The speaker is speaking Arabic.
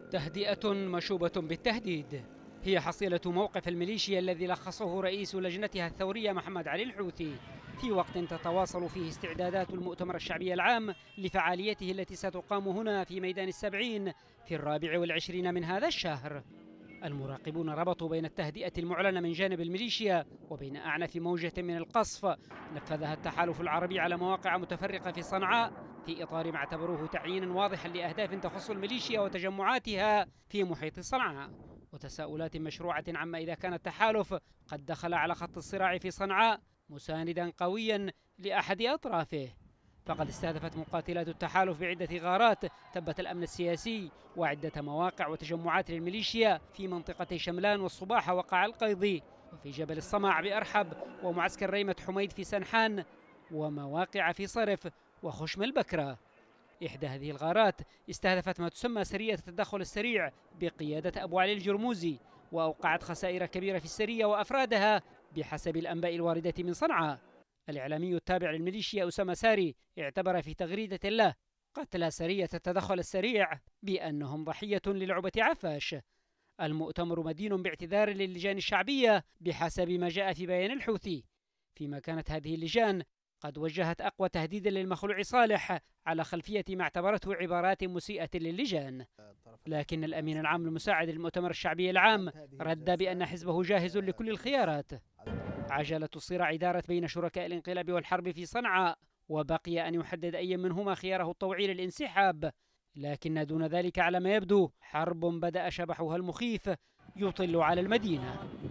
تهدئة مشوبة بالتهديد هي حصيلة موقف الميليشيا الذي لخصه رئيس لجنتها الثورية محمد علي الحوثي في وقت تتواصل فيه استعدادات المؤتمر الشعبي العام لفعاليته التي ستقام هنا في ميدان السبعين في 24 من هذا الشهر. المراقبون ربطوا بين التهدئة المعلنة من جانب الميليشيا وبين أعنف موجة من القصف نفذها التحالف العربي على مواقع متفرقة في صنعاء في إطار ما اعتبروه تعيينا واضحا لأهداف تخص الميليشيا وتجمعاتها في محيط صنعاء، وتساؤلات مشروعة عما إذا كان التحالف قد دخل على خط الصراع في صنعاء مساندا قويا لأحد أطرافه. فقد استهدفت مقاتلات التحالف بعدة غارات ثبت الأمن السياسي وعدة مواقع وتجمعات للميليشيا في منطقتي شملان والصباح وقع القيضي، وفي جبل الصمع بأرحب، ومعسكر ريمة حميد في سنحان، ومواقع في صرف وخشم البكرة. إحدى هذه الغارات استهدفت ما تسمى سرية التدخل السريع بقيادة أبو علي الجرموزي، وأوقعت خسائر كبيرة في السرية وأفرادها بحسب الأنباء الواردة من صنعاء. الإعلامي التابع للميليشيا أسامة ساري اعتبر في تغريدة له قتل سرية التدخل السريع بأنهم ضحية للعبة عفاش. المؤتمر مدين باعتذار للجان الشعبية بحسب ما جاء في بيان الحوثي، فيما كانت هذه اللجان قد وجهت أقوى تهديد للمخلوع صالح على خلفية ما اعتبرته عبارات مسيئة للجان. لكن الأمين العام المساعد للمؤتمر الشعبي العام رد بأن حزبه جاهز لكل الخيارات. عجلة الصراع دارت بين شركاء الانقلاب والحرب في صنعاء، وبقي أن يحدد أي منهما خياره الطوعي للانسحاب، لكن دون ذلك على ما يبدو حرب بدأ شبحها المخيف يطل على المدينة.